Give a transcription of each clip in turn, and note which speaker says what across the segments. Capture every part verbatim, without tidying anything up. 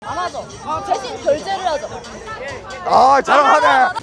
Speaker 1: 안 하죠. 대신 결제를 하죠.
Speaker 2: 아, 자랑하네.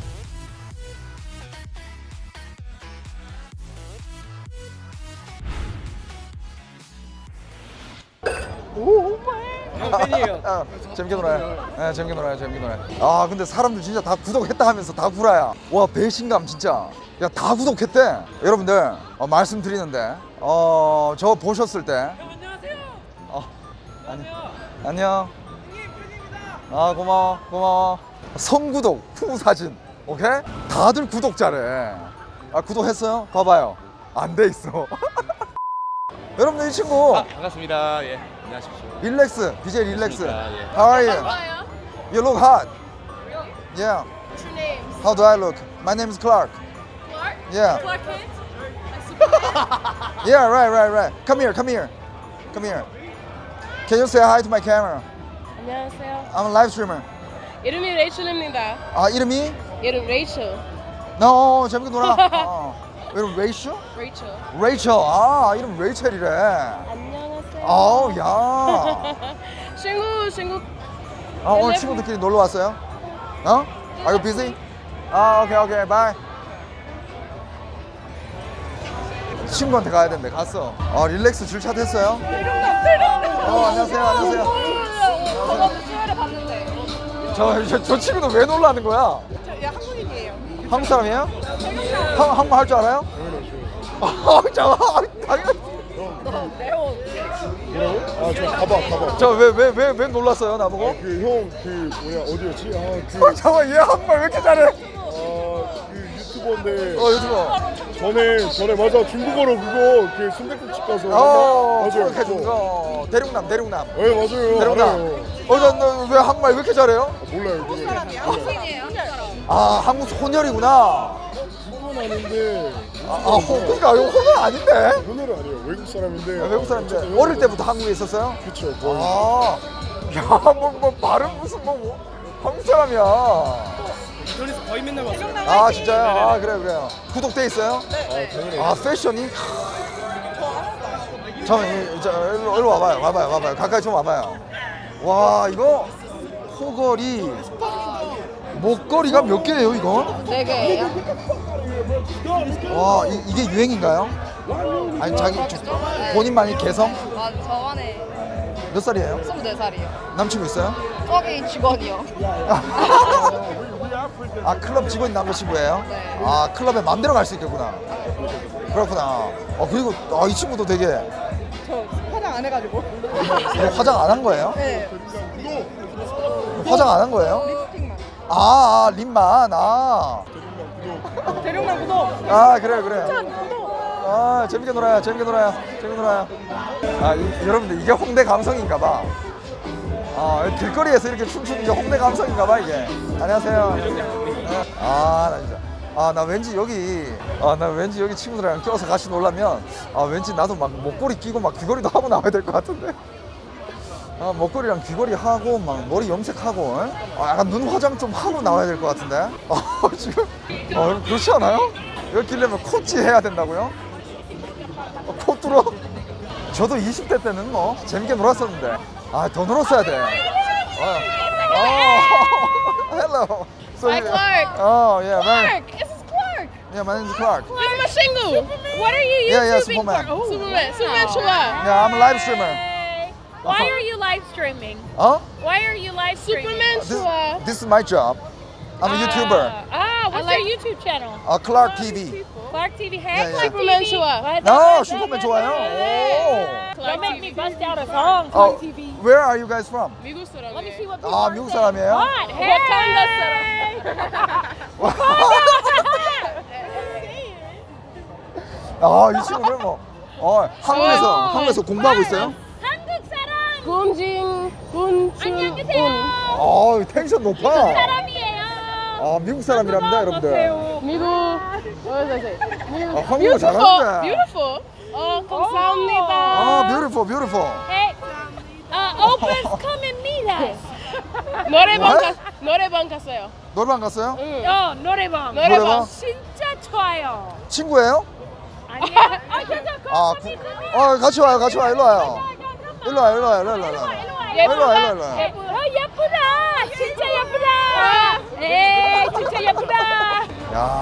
Speaker 2: 오,
Speaker 3: 팬이에요.
Speaker 2: 아, 재밌게 놀아요. 네, 재밌게 놀아요. 재밌게 놀아요. 아, 근데 사람들 진짜 다 구독했다 하면서 다 구라야. 와, 배신감 진짜. 야, 다 구독했대. 여러분들 어, 말씀드리는데 어, 저 보셨을 때.
Speaker 3: 안녕하세요.
Speaker 2: 어, 아니, 안녕. 아, 고마워, 고마워. 성구독, 후사진, 오케이? 다들 구독자래. 아, 구독했어요? 봐봐요. 안 돼 있어. 여러분들 이 친구.
Speaker 3: 아, 반갑습니다. 예, 안녕하십시오.
Speaker 2: 릴렉스, 비제이 릴렉스.
Speaker 3: 반갑습니다. 예.
Speaker 2: How are you? You look hot. Yeah.
Speaker 1: What's your name?
Speaker 2: How do I look? My name is Clark.
Speaker 1: Clark?
Speaker 2: Yeah.
Speaker 1: Clark Kent? Like Superman?
Speaker 2: Yeah, right, right, right. Come here, come here. Come here. Can you say hi to my camera?
Speaker 4: 안녕하세요.
Speaker 2: I'm a live streamer.
Speaker 4: 이름이 레이첼입니다.
Speaker 2: 아, 이름이?
Speaker 4: 이름 레이첼.
Speaker 2: No, 재밌게 놀아. 어. 이름 레이첼?
Speaker 4: 레이첼.
Speaker 2: 레이첼. 아, 이름 레이첼이래.
Speaker 4: 안녕하세요.
Speaker 2: 아우, 야.
Speaker 4: 친구 친구.
Speaker 2: 아, 오늘 친구들끼리 놀러 왔어요? 어? Are you busy? 아, 오케이, 오케이, 바이. 친구한테 가야 된대. 갔어. 아, 릴렉스 줄차 됐어요? 어, 안녕하세요, 안녕하세요.
Speaker 1: 저번 수요일에 봤는데.
Speaker 2: 저, 저, 저 친구도 왜 놀라는 거야?
Speaker 1: 야, 한국인이에요.
Speaker 2: 한국 사람이에요? 한, 한국말 할 줄 알아요? 아, 잠깐, 당연히.
Speaker 1: 매워.
Speaker 5: 뭐라고? 아, 저 가봐, 가봐.
Speaker 2: 저 왜, 왜, 왜, 왜 놀랐어요, 나보고?
Speaker 5: 그 형, 그 뭐야, 어디였지? 아, 그,
Speaker 2: 어, 잠깐만, 얘 한국말 왜 이렇게 잘해?
Speaker 5: 아, 그 유튜버인데.
Speaker 2: 어, 유튜버.
Speaker 5: 전에, 전에 맞아, 중국어로 그거, 그 순댓국집 가서.
Speaker 2: 어,
Speaker 5: 맞아요.
Speaker 2: 해준 거. 대륙남, 대륙남.
Speaker 5: 네, 맞아요.
Speaker 2: 대륙남.
Speaker 5: 알아요.
Speaker 2: 어, 나, 나, 왜 한국말 왜 이렇게 잘해요?
Speaker 5: 아, 몰라요, 그거.
Speaker 1: 한국인이에요, 한국 사람.
Speaker 2: 아, 한국 혼혈이구나.
Speaker 5: 그건 아닌데.
Speaker 2: 아, 아 호, 그러니까 이거 혼혈 아닌데?
Speaker 5: 현혈은 아니에요. 외국 사람인데.
Speaker 2: 아, 외국 사람인데 어릴 때부터 한국에 있었어요?
Speaker 5: 그쵸, 거의.
Speaker 2: 아, 야, 뭐, 뭐 발음 무슨 뭐, 뭐 한국 사람이야.
Speaker 3: 인터넷에서 거의 맨날 봤어요.
Speaker 2: 아, 진짜요? 아, 그래요, 그래요. 구독돼 있어요?
Speaker 5: 아, 당연히.
Speaker 2: 아, 패션이? 잠깐만, 저, 일로, 일로 와봐요, 와봐요, 와봐요. 가까이 좀 와봐요. 와, 이거 호걸이 목걸이가 몇 개예요, 이거?
Speaker 1: 네 개예요.
Speaker 2: 와, 이, 이게 유행인가요? 아니, 자기 저, 본인만이 개성?
Speaker 1: 아, 저번에
Speaker 2: 몇 살이에요?
Speaker 1: 스물네 살이에요.
Speaker 2: 남친구 있어요?
Speaker 1: 저기 직원이요.
Speaker 2: 아, 클럽 직원 남자친구예요?
Speaker 1: 네.
Speaker 2: 아, 클럽에 맘대로 갈 수 있겠구나. 그렇구나. 어, 그리고 아, 이 친구도 되게
Speaker 1: 저 화장 안 해가지고.
Speaker 2: 어, 화장 안 한 거예요?
Speaker 1: 네.
Speaker 2: 화장 안 한 거예요?
Speaker 1: 립스틱만.
Speaker 2: 아, 아 립만. 아,
Speaker 1: 대륙남 구독.
Speaker 2: 아 그래요, 그래요. 아, 재밌게 놀아요, 재밌게 놀아요, 재밌게 놀아요. 아, 이, 여러분들 이게 홍대 감성인가 봐. 아, 길거리에서 이렇게 춤추는 게 홍대 감성인가 봐, 이게. 안녕하세요. 아, 나 진짜. 아, 나 왠지 여기, 아, 나 왠지 여기 친구들이랑 껴서 같이 놀라면, 아, 왠지 나도 막 목걸이 끼고 막 귀걸이도 하고 나와야 될 것 같은데. 아, 목걸이랑 귀걸이 하고, 막 머리 염색하고, 아, 약간 눈 화장 좀 하고 나와야 될 것 같은데. 아, 지금, 어, 그렇지 않아요? 여기 끼려면 코치 해야 된다고요? 어, 코 뚫어? 저도 이십 대 때는 뭐, 재밌게 놀았었는데. 아, 더 놀았어야 돼. 아, 아, hello. So
Speaker 4: Hi,
Speaker 2: you-
Speaker 4: Clark.
Speaker 2: Oh, yeah, man.
Speaker 4: Clark, this is Clark.
Speaker 2: Yeah, my name is Clark.
Speaker 4: This is my single. What are you
Speaker 2: Yeah, yeah,
Speaker 4: YouTubing
Speaker 2: Superman.
Speaker 4: for? Oh, Superman. Superman 좋아.
Speaker 2: Yeah, I'm a live streamer.
Speaker 6: Why are you live streaming?
Speaker 2: Huh?
Speaker 6: Why are you live streaming?
Speaker 4: Superman
Speaker 2: This,
Speaker 4: 좋아.
Speaker 2: this is my job. I'm a YouTuber.
Speaker 6: Ah, what's
Speaker 4: like-
Speaker 6: your YouTube channel?
Speaker 2: Uh, Clark T V.
Speaker 6: Clark T V.
Speaker 2: Yeah,
Speaker 6: Hey,
Speaker 2: yeah.
Speaker 6: Clark
Speaker 4: Superman
Speaker 6: T V.
Speaker 4: 좋아.
Speaker 6: What?
Speaker 2: No, 슈퍼맨 좋아요. 오.
Speaker 6: Don't make me bust out a song.
Speaker 2: Oh,
Speaker 6: Clark T V.
Speaker 2: where are you guys from?
Speaker 4: 미국 사람이에요.
Speaker 6: Let me see what people
Speaker 2: 아,
Speaker 6: are
Speaker 2: 미국
Speaker 6: saying.
Speaker 2: 사람이에요?
Speaker 6: What?
Speaker 4: 와칸다
Speaker 2: 아, 이 친구는 뭐, 어, 한국에서
Speaker 4: 어.
Speaker 2: 한국에서 공부하고 있어요?
Speaker 6: 한국 사람.
Speaker 4: 군진 군춘
Speaker 6: 안녕하세요.
Speaker 2: 아, 텐션 높아.
Speaker 6: 사람이에요.
Speaker 2: 아, 미국 사람이랍니다, 여러분들.
Speaker 4: 미국 what does it say? 미국
Speaker 2: 아, 한국어 잘하는데.
Speaker 4: beautiful. 어 감사합니다.
Speaker 2: 아, beautiful, beautiful.
Speaker 6: Hey, uh, Oprah's come and meet us.
Speaker 4: 노래방
Speaker 2: What?
Speaker 4: 가 노래방 갔어요.
Speaker 2: 노래방 갔어요?
Speaker 4: 응.
Speaker 6: 어, 노래방.
Speaker 4: 노래방.
Speaker 6: 진짜 좋아요.
Speaker 2: 친구예요?
Speaker 6: 아니야. 아, 괜찮아.
Speaker 2: 아, 구, 어, 같이 와요, 같이 와, 일로 와요. 일로 와요, 일로 와요, 일로 와요, 일로 와요. 일로 와요, 일로 와요, 일로 와요.
Speaker 6: 예쁘.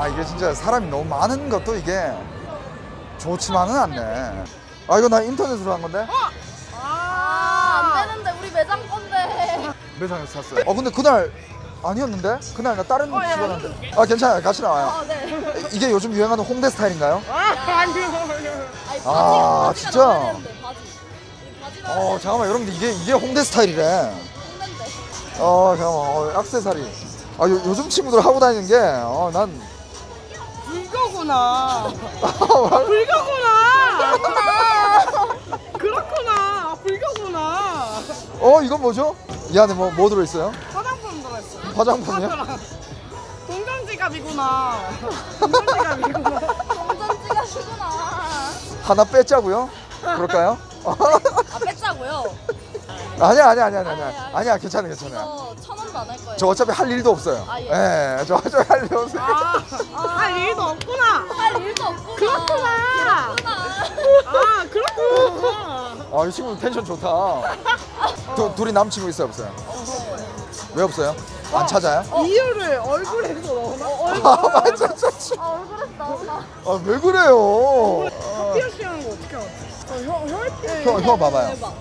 Speaker 2: 아 이게 진짜 사람이 너무 많은 것도 이게 좋지만은 않네. 아 이거 나 인터넷으로 한 건데?
Speaker 1: 아, 안 되는데 우리 매장 건데.
Speaker 2: 매장에서 샀어요. 어 근데 그날 아니었는데? 그날 나 다른 직원한테. 아 괜찮아요. 같이 나와요.
Speaker 1: 아, 네.
Speaker 2: 이게 요즘 유행하는 홍대 스타일인가요?
Speaker 4: 아니요.
Speaker 1: 아니,
Speaker 2: 아,
Speaker 1: 바지가
Speaker 2: 진짜?
Speaker 1: 나와야 되는데, 바지. 바지가
Speaker 2: 어 잠깐만 여러분들 이게 이게 홍대 스타일이래.
Speaker 1: 없는데.
Speaker 2: 어 잠깐만 어, 액세서리. 아 요, 요즘 친구들 하고 다니는 게 어 난
Speaker 4: 불교구나. 불교구나. 그렇구나. 불교구나.
Speaker 2: 어 이건 뭐죠? 이 안에 뭐 뭐 들어있어요?
Speaker 4: 화장품 들어있어.
Speaker 2: 화장품이요?
Speaker 4: 동전지갑이구나. 동전지갑이구나.
Speaker 1: 동전지가 시구나.
Speaker 2: 하나 빼자고요? 그럴까요?
Speaker 1: 아, 뺐자고요.
Speaker 2: 아니야 아니야 아니야 아니야
Speaker 1: 아니, 아니.
Speaker 2: 아니야 괜찮아 괜찮아.
Speaker 1: 이거 천 원도 안 할 거예요.
Speaker 2: 저 어차피 할 일도 없어요.
Speaker 1: 아, 예.
Speaker 2: 예, 저 어차피 할 일 없어요.
Speaker 4: 아, 할 일도 없구나.
Speaker 1: 할 일도 없구나.
Speaker 4: 그렇구나.
Speaker 1: 그렇구나.
Speaker 4: 아, 그렇구나.
Speaker 2: 아, 이 친구 텐션 좋다. 두, 둘이 남친구 있어요 없어요? 왜 없어요? 안 찾아요?
Speaker 4: 이유를 얼굴에서 넣어놔.
Speaker 2: 아 맞아 진짜.
Speaker 1: 아, 얼굴에서 나오나.
Speaker 2: 아 왜 그래요?
Speaker 4: 피어싱 하는 거 어떻게 알았지? 저 혀, 혀,
Speaker 2: 혀, 혀 봐봐요.
Speaker 1: 대박.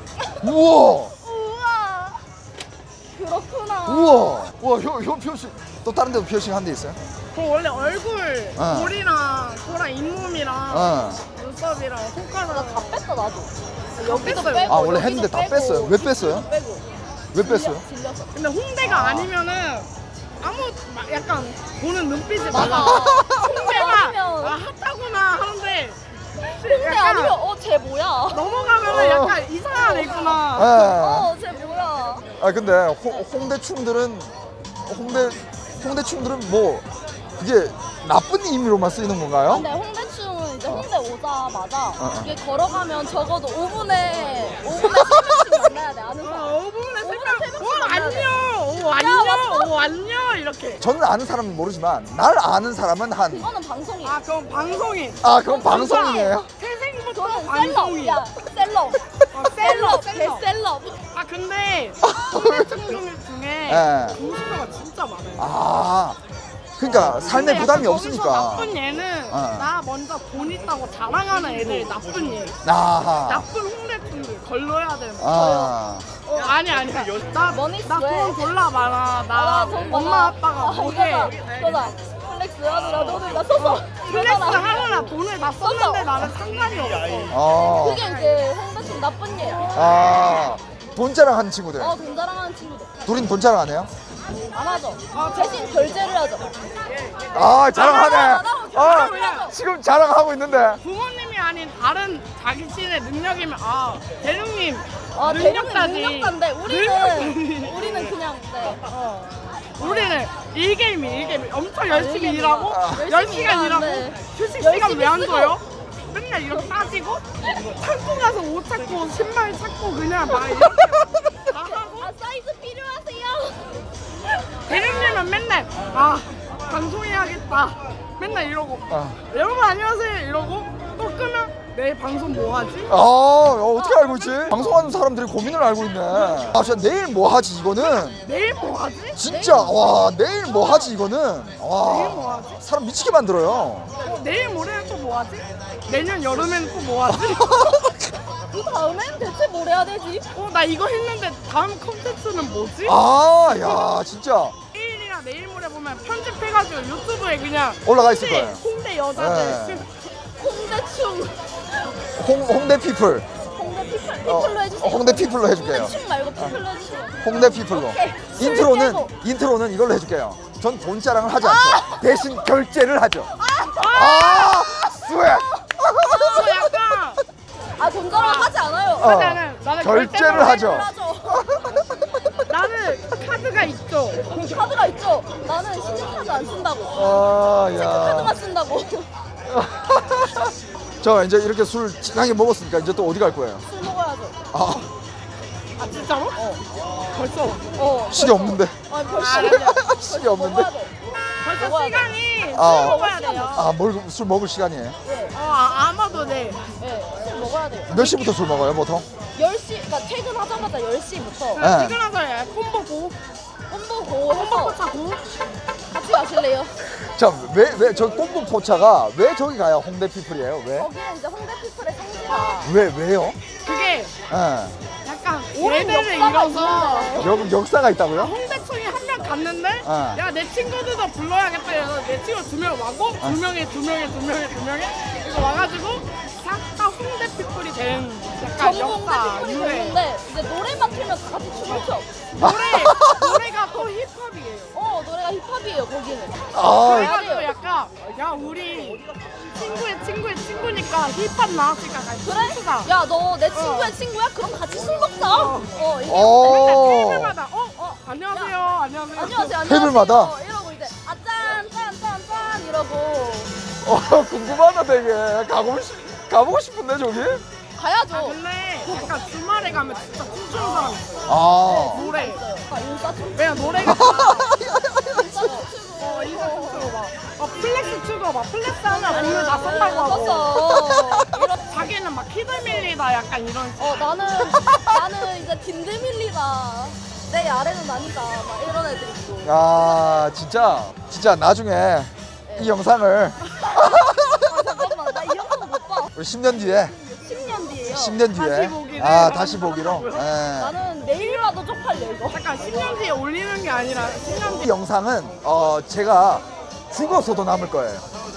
Speaker 2: 우와
Speaker 1: 우와. 그렇구나.
Speaker 2: 우와 우와 혀, 혀 피어싱. 또 다른 데도 피어싱 한 데 있어요?
Speaker 4: 저 원래 얼굴,
Speaker 2: 어.
Speaker 4: 볼이랑 코랑 잇몸이랑
Speaker 2: 어.
Speaker 4: 눈썹이랑 손가락
Speaker 1: 다 뺐어, 나도.
Speaker 4: 여기도
Speaker 1: 뺐어요.
Speaker 4: 빼고.
Speaker 2: 아 원래 했는데 다
Speaker 1: 빼고,
Speaker 2: 뺐어요. 왜 뺐어요?
Speaker 1: 빼고.
Speaker 2: 왜 뺐어요?
Speaker 1: 질려서.
Speaker 4: 근데 홍대가 아. 아니면은 아무 막 약간 보는 눈빛이
Speaker 1: 맞아.
Speaker 4: 달라.
Speaker 1: 홍대
Speaker 4: 홍대가
Speaker 1: 아니면.
Speaker 4: 아 핫하구나 하는데
Speaker 1: 홍대
Speaker 4: 약간
Speaker 1: 아니면, 어, 쟤 뭐야?
Speaker 4: 넘어가면은
Speaker 2: 어.
Speaker 4: 약간 이상한 애구나.
Speaker 2: 예.
Speaker 1: 어, 쟤 뭐야?
Speaker 2: 아 근데 홍, 홍대충들은 홍대 홍대충들은 뭐 그게 나쁜 의미로만 쓰이는 건가요?
Speaker 1: 근데 홍대충은 이제 홍대 오자마자
Speaker 2: 어.
Speaker 1: 이게 걸어가면 적어도 오 분에 오 분에 세 명씩 만나야 돼. 아는 사람.
Speaker 4: 어, 오 분에 세
Speaker 1: 오 분에
Speaker 4: 명.
Speaker 1: 세 명씩
Speaker 4: 오
Speaker 1: 만나야 돼.
Speaker 4: 안녕. 오
Speaker 1: 맞다.
Speaker 4: 안녕. 오 안녕 이렇게.
Speaker 2: 저는 아는 사람은 모르지만 날 아는 사람은 한.
Speaker 1: 그거는 방송이야.
Speaker 4: 아 그럼 방송인.
Speaker 2: 아 그건 방송이에요?
Speaker 4: 태생부터
Speaker 1: 저는 셀럽.
Speaker 4: 방송인.
Speaker 1: 야, 셀럽.
Speaker 4: 어, 셀럽.
Speaker 1: 셀럽.
Speaker 4: 셀럽.
Speaker 1: 개셀럽.
Speaker 4: 아 근데 홍대 친구들 중에
Speaker 2: 예.
Speaker 4: 동수가 진짜 많아요.
Speaker 2: 아 그러니까 삶에
Speaker 4: 근데
Speaker 2: 부담이
Speaker 4: 약간 거기서
Speaker 2: 없으니까.
Speaker 4: 나쁜 얘는
Speaker 2: 어.
Speaker 4: 나 먼저 돈 있다고 자랑하는 애들이 나쁜 얘.
Speaker 2: 아하.
Speaker 4: 나쁜 홍대 친구들 걸러야 되는 거.
Speaker 2: 아.
Speaker 4: 어, 아니 아니 나
Speaker 1: 머니
Speaker 4: 나
Speaker 1: 왜?
Speaker 4: 돈 졸라 많아. 나
Speaker 1: 아, 돈
Speaker 4: 엄마
Speaker 1: 많아.
Speaker 4: 아빠가
Speaker 1: 아,
Speaker 4: 뭐해.
Speaker 1: 이거다. 이거다. 플렉스 하느라 돈을 다 써서.
Speaker 4: 플렉스
Speaker 1: 이거잖아.
Speaker 4: 하느라 돈을 다 썼는데 나는 상관이 없어.
Speaker 2: 어.
Speaker 1: 그게 이제 홍대충 나쁜 얘야.
Speaker 2: 아. 돈 자랑하는 친구들.
Speaker 1: 어, 돈 자랑하는 친구들.
Speaker 2: 둘인 돈 자랑 안 해요?
Speaker 1: 안 하죠. 대신 결제를 하죠.
Speaker 2: 아 자랑하네.
Speaker 1: 안 하고
Speaker 2: 아
Speaker 1: 결제를 하죠.
Speaker 2: 지금 자랑하고 있는데.
Speaker 4: 부모님이 아닌 다른 자신의 능력이면 아 대륙님
Speaker 1: 아,
Speaker 4: 능력자지.
Speaker 1: 대륙은 능력자인데 우리는
Speaker 4: 능력자지.
Speaker 1: 우리는 그냥 네.
Speaker 4: 어. 우리는 일개미 일개미 엄청 열심히
Speaker 1: 일개미다.
Speaker 4: 일하고
Speaker 1: 아,
Speaker 4: 열
Speaker 1: 열심히
Speaker 4: 시간 일하고
Speaker 1: 일하는데
Speaker 4: 휴식 시간
Speaker 1: 열심히
Speaker 4: 왜 안
Speaker 1: 쓰고.
Speaker 4: 줘요? 맨날 이렇게 따지고 창고 가서 옷 찾고 신발 찾고 그냥 막 이렇게 나가고
Speaker 1: 아, 사이즈 필요하세요?
Speaker 4: 대륙님은 맨날 아 방송해야겠다 맨날 이러고
Speaker 2: 아.
Speaker 4: 여러분 안녕하세요 이러고 또 끄면 내일 방송 뭐 하지?
Speaker 2: 아 어, 어떻게 알고 있지? 방송하는 사람들이 고민을 알고 있네. 아 진짜 내일 뭐 하지 이거는.
Speaker 4: 내일 뭐 하지?
Speaker 2: 진짜 와 내일 뭐 하지 이거는.
Speaker 4: 내일 뭐
Speaker 2: 와
Speaker 4: 하지?
Speaker 2: 사람 미치게 만들어요.
Speaker 4: 어, 내일 모레는 또 뭐 하지? 내년 여름에는 또 뭐 하지?
Speaker 1: 그 다음엔 대체 뭘 해야 되지?
Speaker 4: 어 나 이거 했는데 다음 컨텐츠는 뭐지?
Speaker 2: 아 야 진짜
Speaker 4: 내일이나 내일 모레 보면 편집해가지고 유튜브에 그냥
Speaker 2: 올라가 있을
Speaker 4: 홍대,
Speaker 2: 거예요.
Speaker 4: 홍대 여자들
Speaker 2: 네.
Speaker 1: 홍대충.
Speaker 2: 홍 홍대 피플.
Speaker 1: 홍대 피플,
Speaker 2: 어,
Speaker 1: 피플로 해주세요.
Speaker 2: 어, 홍대 피플로 해줄게요.
Speaker 1: 홍대충 말고 피플로 해주세요.
Speaker 2: 홍대 피플로.
Speaker 1: 오케이. 술
Speaker 2: 인트로는
Speaker 1: 깨고.
Speaker 2: 인트로는 이걸로 해줄게요. 전 돈 자랑을 하지 않죠. 대신 결제를 하죠. 아 스웩.
Speaker 4: 저 약간
Speaker 1: 아, 돈 자랑 하지 않아요.
Speaker 2: 어.
Speaker 4: 나는 나는
Speaker 2: 결제를
Speaker 4: 결제를
Speaker 2: 하죠.
Speaker 1: 하죠.
Speaker 4: 나는 카드가 있죠.
Speaker 1: 카드가 있죠. 나는 신용카드 안 쓴다고.
Speaker 2: 아
Speaker 1: 체크카드만
Speaker 2: 야.
Speaker 1: 쓴다고.
Speaker 2: 저 이제 이렇게 술 진하게 먹었으니까 이제 또 어디 갈 거예요?
Speaker 1: 술 먹어야죠.
Speaker 2: 아
Speaker 4: 아 진짜로? 어. 벌써
Speaker 1: 어.
Speaker 2: 시계 없는데.
Speaker 1: 아, 벌써.
Speaker 4: 아,
Speaker 2: 시계 없는데.
Speaker 1: 먹어야 돼.
Speaker 4: 벌써
Speaker 1: 먹어야 돼.
Speaker 4: 시간이
Speaker 2: 아.
Speaker 4: 술 먹어야 돼요.
Speaker 2: 아뭘술 먹을 시간이에요?
Speaker 1: 네.
Speaker 4: 어 아, 아마도 네.
Speaker 1: 네. 술 먹어야 돼요.
Speaker 2: 몇 시부터 술 먹어요 보통?
Speaker 1: 열 시, 그러니까 퇴근하자마자 열 시부터
Speaker 2: 네.
Speaker 4: 퇴근해서 콤보 고
Speaker 1: 콤보 고 해서
Speaker 4: 콤보 차고
Speaker 1: 같이 마실래요?
Speaker 2: 자왜 왜 저 꼼보 포차가 왜 저기 가요? 홍대 피플이에요? 왜?
Speaker 1: 거기는 이제 홍대 피플의 성지다.
Speaker 2: 왜 왜요?
Speaker 4: 그게
Speaker 2: 예.
Speaker 4: 약간
Speaker 1: 오랜
Speaker 4: 예배를
Speaker 1: 역사가
Speaker 4: 이뤄서
Speaker 1: 있는데.
Speaker 2: 역 역사가 있다고요?
Speaker 4: 홍대총이 한 명 갔는데
Speaker 2: 어.
Speaker 4: 야 내 친구들도 불러야겠다 해서 내 친구 두 명 와고 두 명에 두 명에 두 명에 두 명에 이거 와가지고 싹 다 홍대 피플이 된 약간
Speaker 1: 전부 홍대
Speaker 4: 역사
Speaker 1: 피플이
Speaker 4: 유래
Speaker 1: 되는데 이제 노래만 틀면 다 같이 춤을 춰.
Speaker 4: 노래 노래가 또 힙합이에요.
Speaker 1: 어 노래가 힙합이에요 거기는.
Speaker 2: 아
Speaker 4: 그래가지고 약간 야 우리 친구의 친구의 친구니까 힙합 나왔으니까 같이
Speaker 1: 그래?
Speaker 4: 춤추자.
Speaker 1: 야 너 내 친구야 친구야? 그럼 같이 술 먹자. 어 이게
Speaker 2: 오.
Speaker 4: 테이블마다 어? 어? 안녕하세요 안녕하세요
Speaker 1: 안녕하세요 안녕하세요.
Speaker 2: 테이블마다?
Speaker 1: 어, 이러고 이제 아짠짠짠짠 이러고
Speaker 2: 어 궁금하다 되게 가고 싶 가보고 싶은데 저기?
Speaker 1: 가야죠.
Speaker 4: 아 근데 약간 주말에 가면 진짜 춤추는 사람 있어요.
Speaker 2: 아.
Speaker 4: 노래
Speaker 1: 아 인싸 춤.
Speaker 4: 왜냐 노래가
Speaker 1: 인싸 춤.
Speaker 4: 어 인사 춤추고 막 어, 플렉스 추고 막 플렉스 하면 오늘 나 선다고 하고
Speaker 1: 썼어.
Speaker 4: 자기는 막 키드 밀리다 약간 이런
Speaker 1: 어 나는 나는 이제 딘드 밀리다. 내 아래는 아니다. 막 이런 애들 있고.
Speaker 2: 야 진짜 진짜 나중에 이 영상을
Speaker 1: 아 잠깐만 나 이 영상 못 봐.
Speaker 2: 십 년 뒤에
Speaker 1: 십 년 뒤에요.
Speaker 2: 십 년 뒤에
Speaker 4: 다시 보기를
Speaker 2: 아 다시 보기로 예.
Speaker 1: 나는 내일 봐도 쪽팔려 이거.
Speaker 4: 약간 십 년 뒤에 올리는 게 아니라 십 년
Speaker 2: 이
Speaker 4: 뒤에
Speaker 2: 영상은 어 제가 죽어서도 남을 거예요.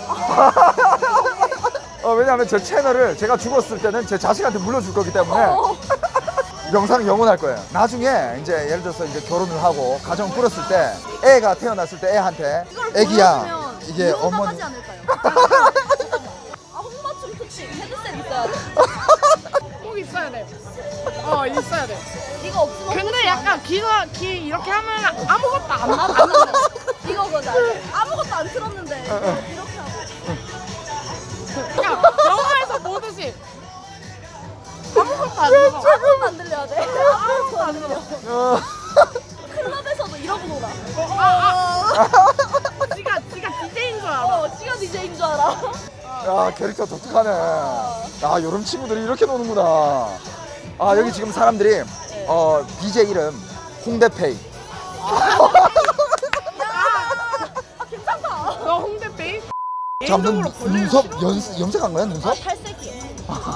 Speaker 2: 어, 왜냐하면 제 채널을 제가 죽었을 때는 제 자식한테 물려줄 거기 때문에
Speaker 1: 어.
Speaker 2: 영상은 영원할 거예요. 나중에 이제 예를 들어서 이제 결혼을 하고 가정 꾸렸을 때 애가 태어났을 때 애한테 애기야 이게 어머니
Speaker 1: 하지 않을까요? 아 홍마춤 특집 헤드셋 있어야 돼.
Speaker 4: 꼭 있어야 돼. 어 있어야 돼.
Speaker 1: 이거 없으면
Speaker 4: 근데
Speaker 1: 홍마춤
Speaker 4: 약간 귀가 귀 이렇게 하면 아무것도 안
Speaker 1: 안 해.
Speaker 4: 나.
Speaker 1: 안 나와. 이거 그거 아무것도 안 틀었는데 이거 이렇게 하고.
Speaker 4: 그냥 영화에서 보듯이 아무것도 안 들어.
Speaker 1: 아무것도 안 들려야 돼.
Speaker 4: 아무것도 안 들어.
Speaker 2: 어,
Speaker 1: 클럽에서도 이러고 놀아.
Speaker 4: 지가 지가 디제이인 줄 알아.
Speaker 1: 어, 지가 디제이인 줄 알아.
Speaker 2: 야 캐릭터 독특하네. 아 요런 친구들이 이렇게 노는구나. 아 여기 지금 사람들이 어 디제이 이름 홍대페이.
Speaker 1: 아 괜찮다.
Speaker 4: 너 홍대페이?
Speaker 2: 자, 눈,
Speaker 4: 개인적으로 벌레를
Speaker 2: 눈썹
Speaker 4: 싫어?
Speaker 2: 연, 염색한 거야
Speaker 1: 아
Speaker 2: 눈썹?
Speaker 1: 탈색이요.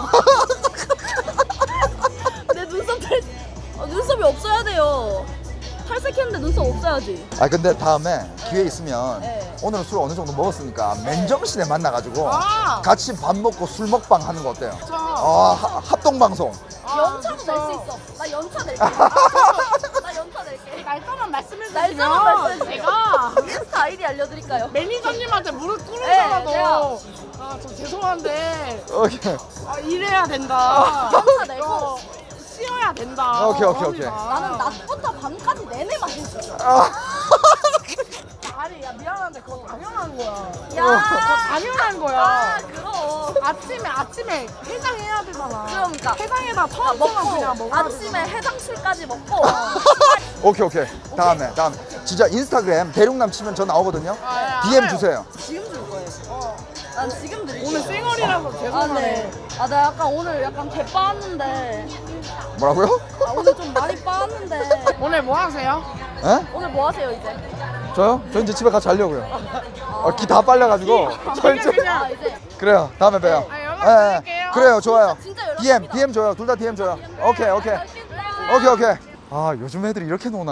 Speaker 1: 내 눈썹 탈. 아, 눈썹이 없어야 돼요. 탈색했는데 눈썹 없어야지.
Speaker 2: 아 근데 다음에 기회 있으면
Speaker 1: 네.
Speaker 2: 오늘은 술 어느 정도 먹었으니까 맨정신에 만나가지고
Speaker 4: 아.
Speaker 2: 같이 밥 먹고 술 먹방 하는 거 어때요?
Speaker 4: 저
Speaker 2: 아 하- 합동 방송.
Speaker 1: 연차도
Speaker 4: 진짜.
Speaker 1: 낼 수 있어. 나 연차 낼게. 나 연차 낼게.
Speaker 4: 날짜만 말씀해
Speaker 1: 날짜만 말씀해 주세요.
Speaker 4: 제가
Speaker 1: 인스타 아이디 알려드릴까요?
Speaker 4: 매니저님한테 무릎
Speaker 1: 네,
Speaker 4: 꿇어서라도
Speaker 1: 내가-
Speaker 4: 아 저 죄송한데
Speaker 2: 오케이.
Speaker 4: 아, 이래야 된다.
Speaker 1: 연차 내고.
Speaker 4: 어, 쉬어야 된다.
Speaker 2: 오케이, 오케이, 오케이.
Speaker 4: 합니다.
Speaker 1: 나는 낮부터 밤까지 내내 마실 수 있어.
Speaker 2: 아,
Speaker 4: 아니 야 미안한데 그거 당연한 거야.
Speaker 1: 야,
Speaker 4: 그거 당연한 거야.
Speaker 1: 아, 그럼.
Speaker 4: 아침에 아침에 해장해야 되잖아.
Speaker 1: 그러니까.
Speaker 4: 해장에다
Speaker 1: 아,
Speaker 4: 처음
Speaker 1: 먹고
Speaker 4: 그냥 먹어.
Speaker 1: 아침에 해장술까지 먹고
Speaker 2: 오케이 오케이. 다음에 다음에 진짜 인스타그램 대륙남 치면 저 나오거든요.
Speaker 4: 아,
Speaker 2: 디엠
Speaker 4: 알아요.
Speaker 2: 주세요.
Speaker 1: 지금 줄 거예요. 난 지금 드릴게요.
Speaker 4: 오늘 쌩얼이라서
Speaker 1: 아,
Speaker 4: 죄송하네.
Speaker 1: 네. 아, 나 약간 오늘 약간 개 빠았는데.
Speaker 2: 뭐라고요?
Speaker 1: 아, 오늘 좀 많이 빠았는데.
Speaker 4: 오늘 뭐 하세요?
Speaker 2: 에?
Speaker 1: 오늘 뭐 하세요, 이제?
Speaker 2: 저요? 저 이제 집에 가서 자려고요. 어, 기 다 빨려가지고 저 이제
Speaker 4: 그냥-
Speaker 1: 아, 이제.
Speaker 2: 그래요. 다음에 봬요.
Speaker 4: 아, 연락 드릴게요.
Speaker 2: 그래요, 좋아요.
Speaker 1: 진짜 연락
Speaker 2: 디엠
Speaker 1: 드립니다.
Speaker 2: 디엠 줘요. 둘 다 디엠 줘요. 오케이 오케이 오케이 오케이. 아 요즘 애들이 이렇게 노나.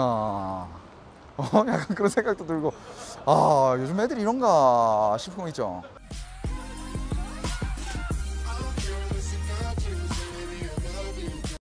Speaker 2: 어 약간 그런 생각도 들고. 아 요즘 애들이 이런가 싶은 거 있죠.